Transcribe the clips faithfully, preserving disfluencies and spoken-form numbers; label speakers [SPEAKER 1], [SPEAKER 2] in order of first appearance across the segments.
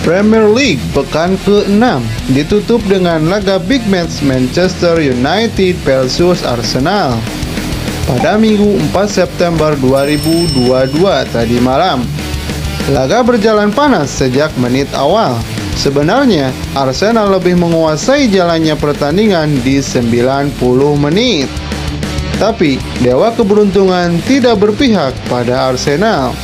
[SPEAKER 1] Premier League pekan keenam ditutup dengan laga big match Manchester United versus Arsenal pada Minggu empat September dua ribu dua puluh dua tadi malam. Laga berjalan panas sejak menit awal. Sebenarnya Arsenal lebih menguasai jalannya pertandingan di sembilan puluh menit. Tapi dewa keberuntungan tidak berpihak pada Arsenal.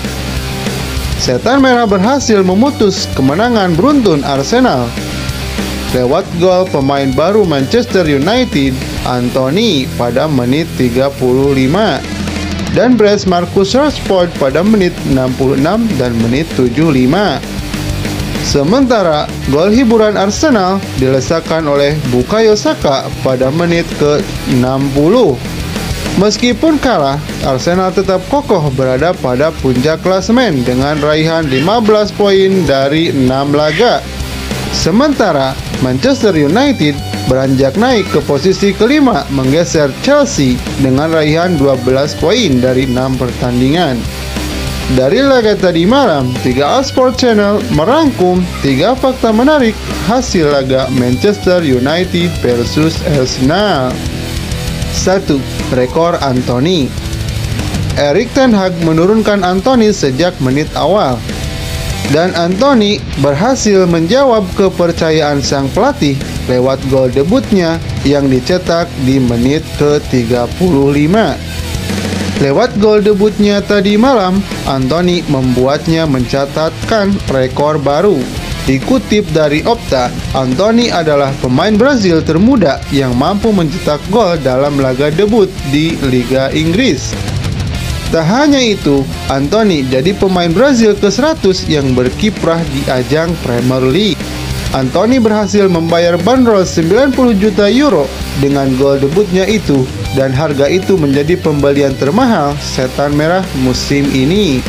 [SPEAKER 1] Setan Merah berhasil memutus kemenangan beruntun Arsenal lewat gol pemain baru Manchester United, Anthony, pada menit tiga puluh lima dan brace Marcus Rashford pada menit enam puluh enam dan menit tujuh puluh lima. Sementara gol hiburan Arsenal dilesakan oleh Bukayo Saka pada menit ke enam puluh. Meskipun kalah, Arsenal tetap kokoh berada pada puncak klasemen dengan raihan lima belas poin dari enam laga. Sementara Manchester United beranjak naik ke posisi kelima, menggeser Chelsea dengan raihan dua belas poin dari enam pertandingan. Dari laga tadi malam, tiga A Sport Channel merangkum tiga fakta menarik hasil laga Manchester United versus Arsenal. satu. Rekor Anthony. Erik ten Hag menurunkan Anthony sejak menit awal, dan Anthony berhasil menjawab kepercayaan sang pelatih lewat gol debutnya yang dicetak di menit ke tiga puluh lima. Lewat gol debutnya tadi malam, Anthony membuatnya mencatatkan rekor baru. Dikutip dari Opta, Anthony adalah pemain Brazil termuda yang mampu mencetak gol dalam laga debut di Liga Inggris. Tak hanya itu, Anthony jadi pemain Brazil ke seratus yang berkiprah di ajang Premier League. Anthony berhasil membayar bandrol sembilan puluh juta euro dengan gol debutnya itu, dan harga itu menjadi pembelian termahal Setan Merah musim ini.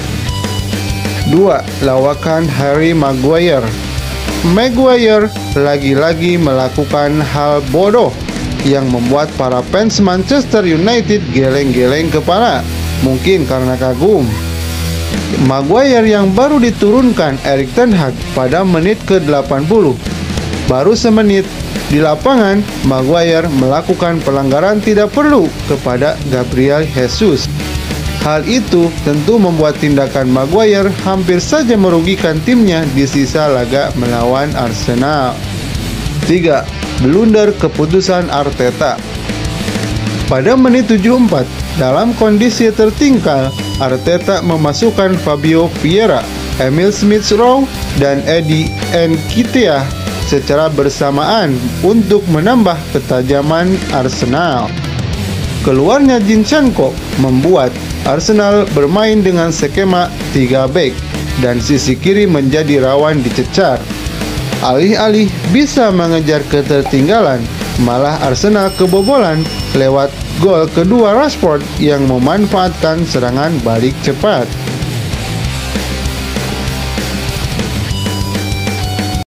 [SPEAKER 1] dua. Lawakan Harry Maguire. Maguire lagi-lagi melakukan hal bodoh yang membuat para fans Manchester United geleng-geleng kepala, mungkin karena kagum. Maguire yang baru diturunkan Erik ten Hag pada menit ke delapan puluh. Baru semenit di lapangan, Maguire melakukan pelanggaran tidak perlu kepada Gabriel Jesus. Hal itu tentu membuat tindakan Maguire hampir saja merugikan timnya di sisa laga melawan Arsenal. tiga. Blunder keputusan Arteta. Pada menit tujuh puluh empat, dalam kondisi tertinggal, Arteta memasukkan Fabio Vieira, Emil Smith-Rowe, dan Eddie Nketiah secara bersamaan untuk menambah ketajaman Arsenal. Keluarnya Zinchenko membuat Arsenal bermain dengan skema tiga back dan sisi kiri menjadi rawan dicecar. Alih-alih bisa mengejar ketertinggalan, malah Arsenal kebobolan lewat gol kedua Rashford yang memanfaatkan serangan balik cepat.